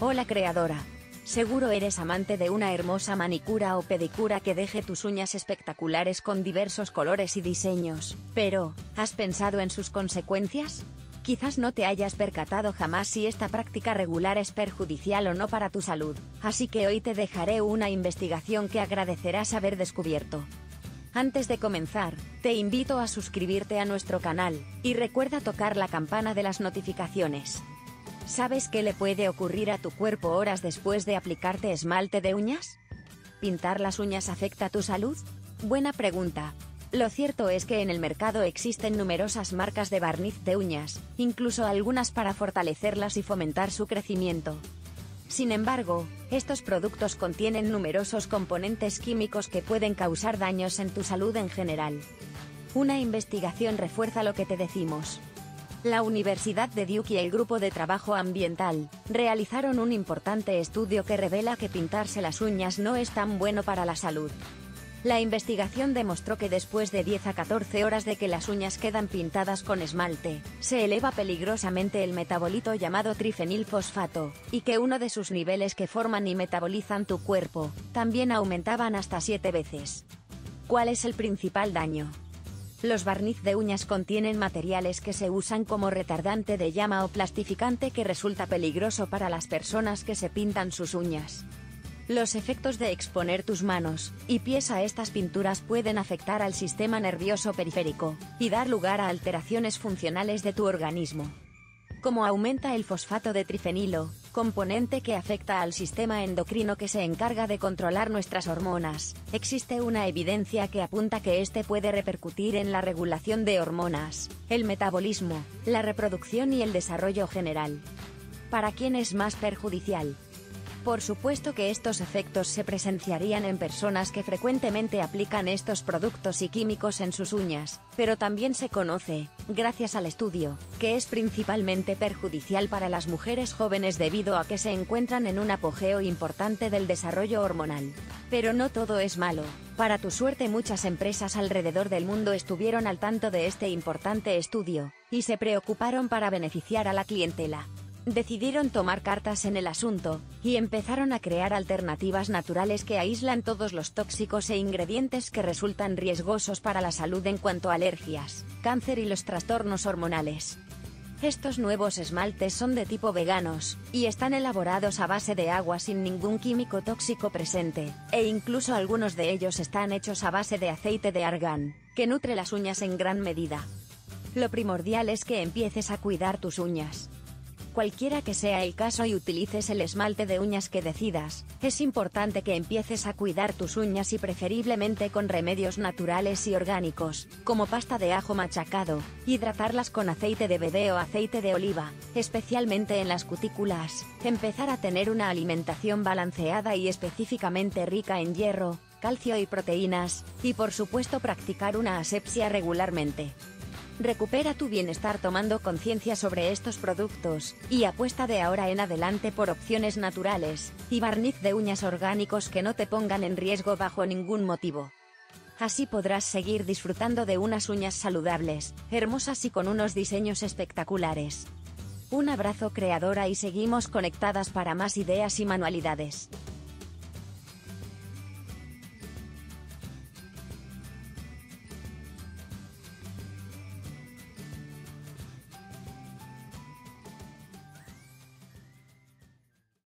Hola creadora. Seguro eres amante de una hermosa manicura o pedicura que deje tus uñas espectaculares con diversos colores y diseños, pero, ¿has pensado en sus consecuencias? Quizás no te hayas percatado jamás si esta práctica regular es perjudicial o no para tu salud, así que hoy te dejaré una investigación que agradecerás haber descubierto. Antes de comenzar, te invito a suscribirte a nuestro canal, y recuerda tocar la campana de las notificaciones. ¿Sabes qué le puede ocurrir a tu cuerpo horas después de aplicarte esmalte de uñas? ¿Pintar las uñas afecta a tu salud? Buena pregunta. Lo cierto es que en el mercado existen numerosas marcas de barniz de uñas, incluso algunas para fortalecerlas y fomentar su crecimiento. Sin embargo, estos productos contienen numerosos componentes químicos que pueden causar daños en tu salud en general. Una investigación refuerza lo que te decimos. La Universidad de Duke y el Grupo de Trabajo Ambiental realizaron un importante estudio que revela que pintarse las uñas no es tan bueno para la salud. La investigación demostró que después de 10 a 14 horas de que las uñas quedan pintadas con esmalte, se eleva peligrosamente el metabolito llamado trifenilfosfato, y que uno de sus niveles que forman y metabolizan tu cuerpo, también aumentaban hasta 7 veces. ¿Cuál es el principal daño? Los barniz de uñas contienen materiales que se usan como retardante de llama o plastificante que resulta peligroso para las personas que se pintan sus uñas. Los efectos de exponer tus manos y pies a estas pinturas pueden afectar al sistema nervioso periférico y dar lugar a alteraciones funcionales de tu organismo. Como aumenta el fosfato de trifenilo, componente que afecta al sistema endocrino que se encarga de controlar nuestras hormonas, existe una evidencia que apunta que este puede repercutir en la regulación de hormonas, el metabolismo, la reproducción y el desarrollo general. ¿Para quién es más perjudicial? Por supuesto que estos efectos se presenciarían en personas que frecuentemente aplican estos productos y químicos en sus uñas, pero también se conoce, gracias al estudio, que es principalmente perjudicial para las mujeres jóvenes debido a que se encuentran en un apogeo importante del desarrollo hormonal. Pero no todo es malo. Para tu suerte, muchas empresas alrededor del mundo estuvieron al tanto de este importante estudio, y se preocuparon para beneficiar a la clientela. Decidieron tomar cartas en el asunto, y empezaron a crear alternativas naturales que aíslan todos los tóxicos e ingredientes que resultan riesgosos para la salud en cuanto a alergias, cáncer y los trastornos hormonales. Estos nuevos esmaltes son de tipo veganos, y están elaborados a base de agua sin ningún químico tóxico presente, e incluso algunos de ellos están hechos a base de aceite de argán, que nutre las uñas en gran medida. Lo primordial es que empieces a cuidar tus uñas. Cualquiera que sea el caso y utilices el esmalte de uñas que decidas, es importante que empieces a cuidar tus uñas y preferiblemente con remedios naturales y orgánicos, como pasta de ajo machacado, hidratarlas con aceite de bebé o aceite de oliva, especialmente en las cutículas, empezar a tener una alimentación balanceada y específicamente rica en hierro, calcio y proteínas, y por supuesto practicar una asepsia regularmente. Recupera tu bienestar tomando conciencia sobre estos productos, y apuesta de ahora en adelante por opciones naturales, y barniz de uñas orgánicos que no te pongan en riesgo bajo ningún motivo. Así podrás seguir disfrutando de unas uñas saludables, hermosas y con unos diseños espectaculares. Un abrazo creadora y seguimos conectadas para más ideas y manualidades.